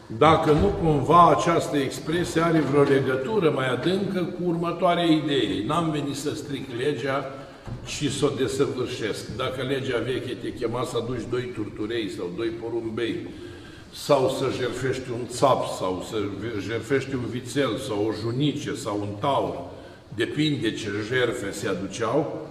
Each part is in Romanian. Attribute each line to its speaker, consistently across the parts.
Speaker 1: dacă nu cumva această expresie are vreo legătură mai adâncă cu următoarea idee. N-am venit să stric legea, ci să o desăvârșesc. Dacă legea veche te chema să aduci 2 turturei sau 2 porumbei, sau să jertfești un țap, sau să jertfești un vițel, sau o junice, sau un taur, depinde ce jertfe se aduceau,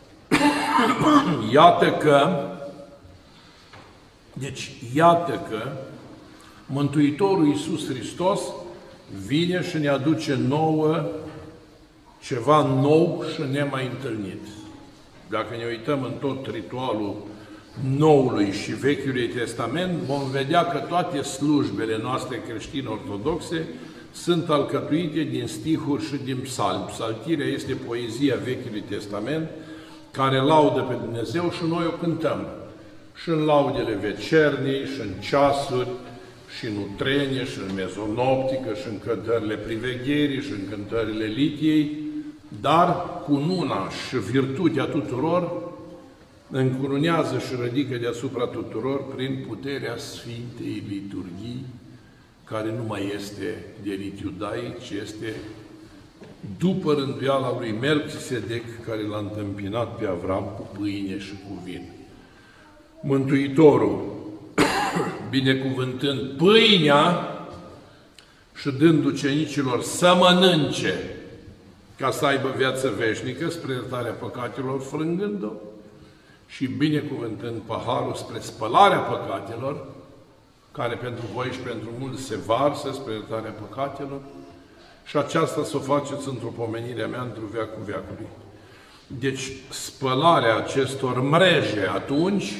Speaker 1: iată că Mântuitorul Iisus Hristos vine și ne aduce nouă ceva nou și nemai întâlnit. Dacă ne uităm în tot ritualul Noului și Vechiului Testament, vom vedea că toate slujbele noastre creștine-ortodoxe sunt alcătuite din stihuri și din psalmi. Psaltirea este poezia Vechiului Testament care laudă pe Dumnezeu și noi o cântăm. Și în laudele vecernii, și în ceasuri, și în utrenie, și în mezonoptică, și în cântările privegherii, și în cântările litiei, dar cununa și virtutea tuturor încurunează și ridică deasupra tuturor prin puterea Sfintei Liturghii, care nu mai este de rit iudaic, ci este după rânduiala lui Melchisedec, care l-a întâmpinat pe Avram cu pâine și cu vin. Mântuitorul, binecuvântând pâinea și dând ucenicilor să mănânce, ca să aibă viață veșnică spre iertarea păcatelor, frângând-o, și binecuvântând paharul spre spălarea păcatelor, care pentru voi și pentru mulți se varsă spre iertarea păcatelor, și aceasta să o faceți într-o pomenire a mea într-o veacul veacului. Deci, spălarea acestor mreje atunci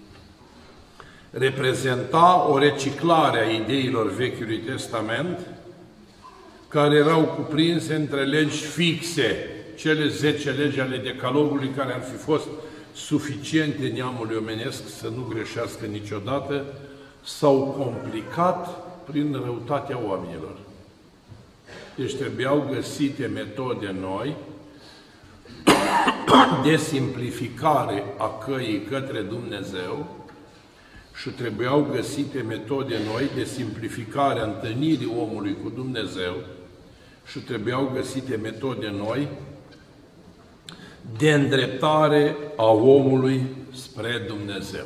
Speaker 1: reprezenta o reciclare a ideilor Vechiului Testament, care erau cuprinse între legi fixe, cele 10 legi ale Decalogului, care ar fi fost suficiente neamului omenesc să nu greșească niciodată, s-au complicat prin răutatea oamenilor. Deci trebuiau găsite metode noi de simplificare a căii către Dumnezeu și trebuiau găsite metode noi de simplificare a întâlnirii omului cu Dumnezeu și trebuiau găsite metode noi de îndreptare a omului spre Dumnezeu.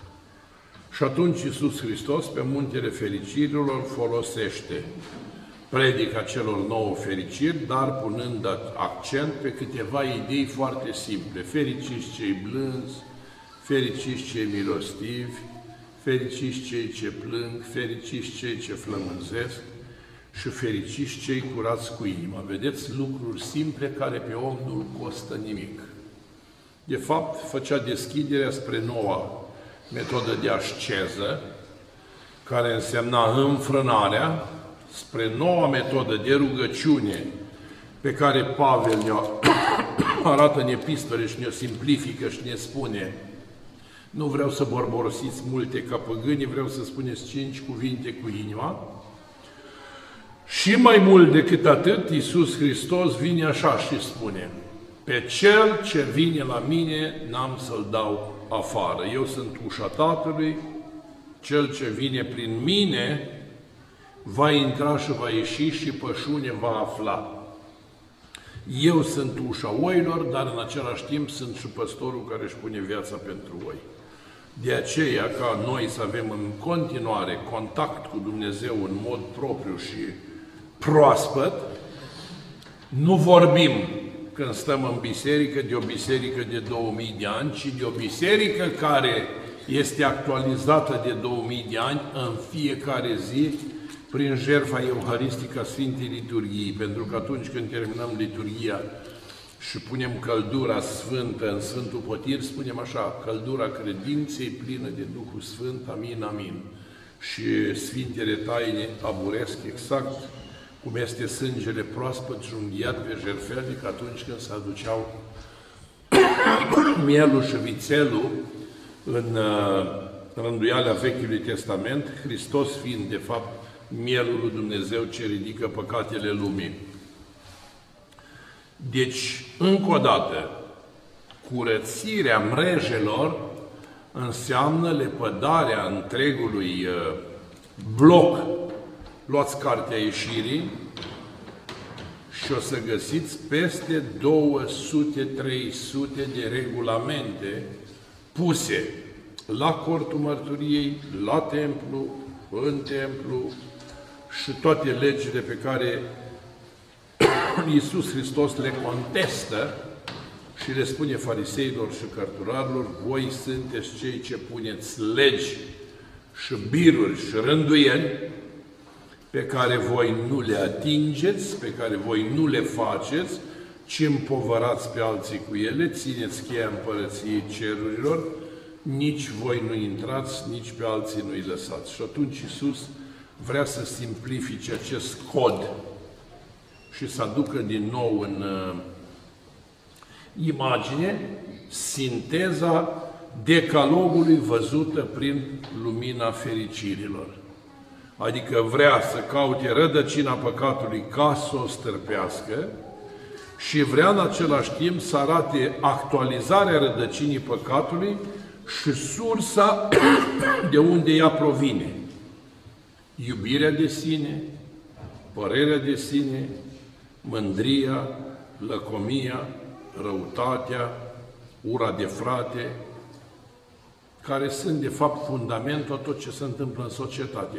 Speaker 1: Și atunci Iisus Hristos, pe Muntele Fericirilor, folosește predica celor 9 fericiri, dar punând accent pe câteva idei foarte simple. Fericiți cei blânzi, fericiți cei milostivi, fericiți cei ce plâng, fericiți cei ce flămânzesc și fericiți cei curați cu inima. Vedeți, lucruri simple care pe om nu-l costă nimic. De fapt, făcea deschiderea spre noua metodă de asceză, care însemna înfrânarea, spre noua metodă de rugăciune pe care Pavel ne-o arată în epistole și ne-o simplifică și ne spune: nu vreau să borborosiți multe ca păgânii, vreau să spuneți 5 cuvinte cu inima. Și mai mult decât atât, Iisus Hristos vine așa și spune: pe cel ce vine la mine n-am să-l dau afară. Eu sunt ușa Tatălui, cel ce vine prin mine va intra și va ieși și pășune va afla. Eu sunt ușa oilor, dar în același timp sunt și păstorul care își pune viața pentru oi. De aceea, ca noi să avem în continuare contact cu Dumnezeu în mod propriu și proaspăt, nu vorbim când stăm în biserică de o biserică de 2000 de ani, ci de o biserică care este actualizată de 2000 de ani în fiecare zi prin jertfa euharistică a Sfintei Liturghii, pentru că atunci când terminăm liturghia și punem căldura sfântă în Sfântul Potir, spunem așa: căldura credinței plină de Duhul Sfânt, amin, amin. Și Sfintele Taine aburesc exact cum este sângele proaspăt junghiat pe jertfelnic atunci când se aduceau mielul și vițelul în rânduiala Vechiului Testament, Hristos fiind, de fapt, mielul lui Dumnezeu ce ridică păcatele lumii. Deci, încă o dată, curățirea mrejelor înseamnă lepădarea întregului bloc luați Cartea Ieșirii și o să găsiți peste 200-300 de regulamente puse la cortul mărturiei, la templu, în templu și toate legile pe care Iisus Hristos le contestă și le spune fariseilor și cărturarilor: voi sunteți cei ce puneți legi și biruri și rânduieli pe care voi nu le atingeți, pe care voi nu le faceți, ci împovărați pe alții cu ele, țineți cheia împărăției cerurilor, nici voi nu intrați, nici pe alții nu-i lăsați. Și atunci Iisus vrea să simplifice acest cod și să aducă din nou în imagine sinteza decalogului văzută prin lumina fericirilor. Adică vrea să caute rădăcina păcatului ca să o stârpească și vrea în același timp să arate actualizarea rădăcinii păcatului și sursa de unde ea provine. Iubirea de sine, părerea de sine, mândria, lăcomia, răutatea, ura de frate, care sunt de fapt fundamentul a tot ce se întâmplă în societate.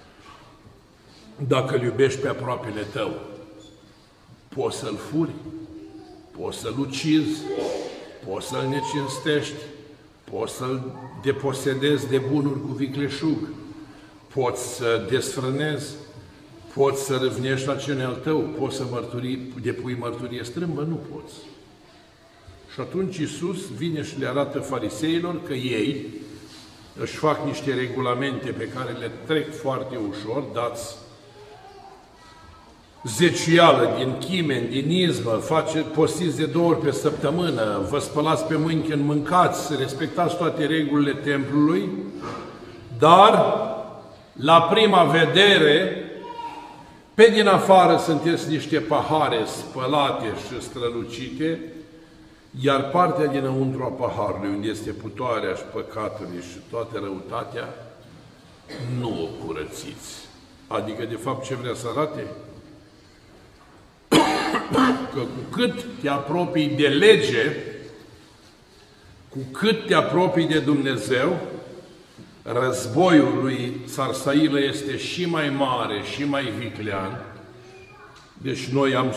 Speaker 1: Dacă îl iubești pe aproapele tău, poți să-l furi, poți să-l ucizi, poți să-l necinstești, poți să-l deposedezi de bunuri cu vicleșug, poți să desfrânezi, poți să râvnești la cine al tău, poți să depui mărturie strâmbă, nu poți. Și atunci Iisus vine și le arată fariseilor că ei își fac niște regulamente pe care le trec foarte ușor, dați zeciuială din chimen, din izmă, postiți de 2 ori pe săptămână, vă spălați pe mâini când mâncați, respectați toate regulile templului, dar la prima vedere, pe din afară sunteți niște pahare spălate și strălucite, iar partea dinăuntru a paharului, unde este putoarea și păcatului și toată răutatea, nu o curățiți. Adică, de fapt, ce vrea să arate? Că cu cât te apropii de lege, cu cât te apropii de Dumnezeu, războiul lui Țarsailă este și mai mare, și mai viclean. Deci noi am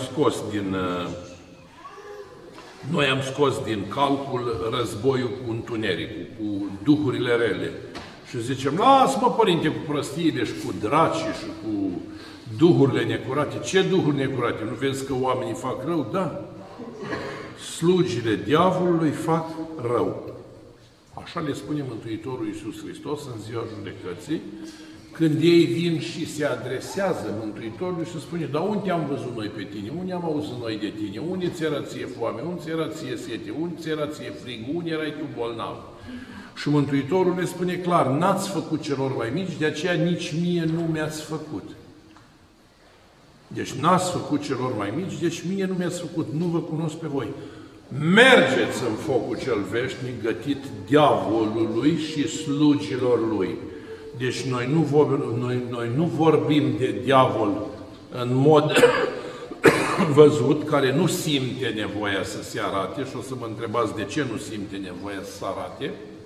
Speaker 1: scos din calcul războiul cu întunericul, cu duhurile rele. Și zicem: lasă-mă, Părinte, cu prostiile și cu dracii și cu duhurile necurate. Ce duhuri necurate? Nu vezi că oamenii fac rău? Da. Slugile diavolului fac rău. Așa le spune Mântuitorul Iisus Hristos în ziua judecății, când ei vin și se adresează Mântuitorului și spune: dar unde am văzut noi pe tine? Unde am auzit noi de tine? Unde ți era ție foame? Unde ți era ție sete? Unde ți era ție frig? Unde erai tu bolnav? Și Mântuitorul le spune clar: n-ați făcut celor mai mici, de aceea nici mie nu mi-ați făcut. Deci n-ați făcut celor mai mici, deci mie nu mi-ați făcut, nu vă cunosc pe voi. Mergeți în focul cel veșnic gătit diavolului și slugilor lui. Deci noi nu vorbim de diavol în mod văzut, care nu simte nevoia să se arate, și o să mă întrebați de ce nu simte nevoia să se arate.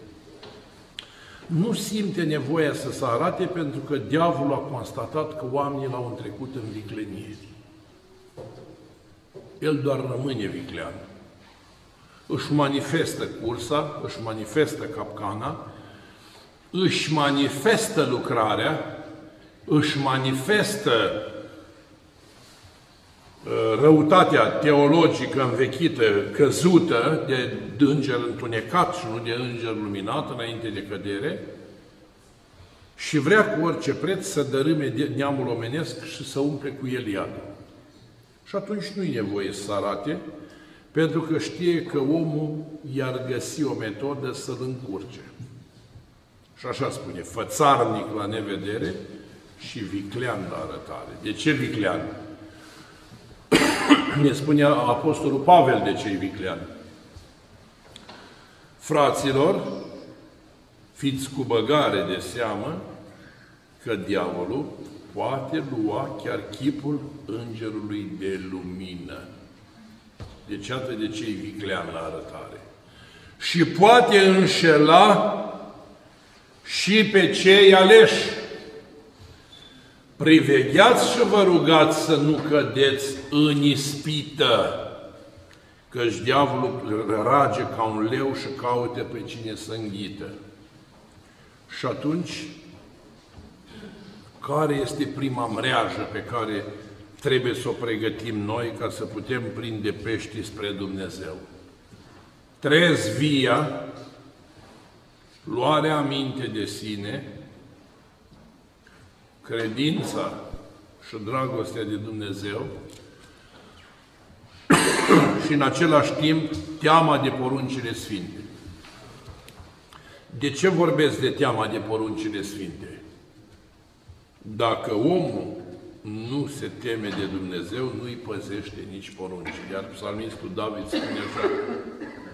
Speaker 1: Nu simte nevoia să se arate pentru că diavolul a constatat că oamenii l-au întrecut în viclenie. El doar rămâne viclean. Își manifestă cursa, își manifestă capcana, își manifestă lucrarea, își manifestă răutatea teologică învechită, căzută, de înger întunecat și nu de înger luminat înainte de cădere, și vrea cu orice preț să dărâme neamul omenesc și să umple cu el iadul. Și atunci nu-i nevoie să arate, pentru că știe că omul i-ar găsi o metodă să-l încurce. Și așa spune: fățarnic la nevedere și viclean la arătare. De ce viclean? Ne spune Apostolul Pavel de ce e viclean. Fraților, fiți cu băgare de seamă că diavolul poate lua chiar chipul îngerului de lumină. Deci iată de ce e viclean la arătare. Și poate înșela și pe cei aleși. Privegheați și vă rugați să nu cădeți în ispită, căci diavolul rage ca un leu și caute pe cine să înghită. Și atunci, care este prima mreajă pe care trebuie să o pregătim noi ca să putem prinde pești spre Dumnezeu? Trezvia, luarea aminte de sine, credința și dragostea de Dumnezeu și în același timp teama de poruncile sfinte. De ce vorbesc de teama de poruncile sfinte? Dacă omul nu se teme de Dumnezeu, nu îi păzește nici poruncile. Iar psalmistul David spune așa: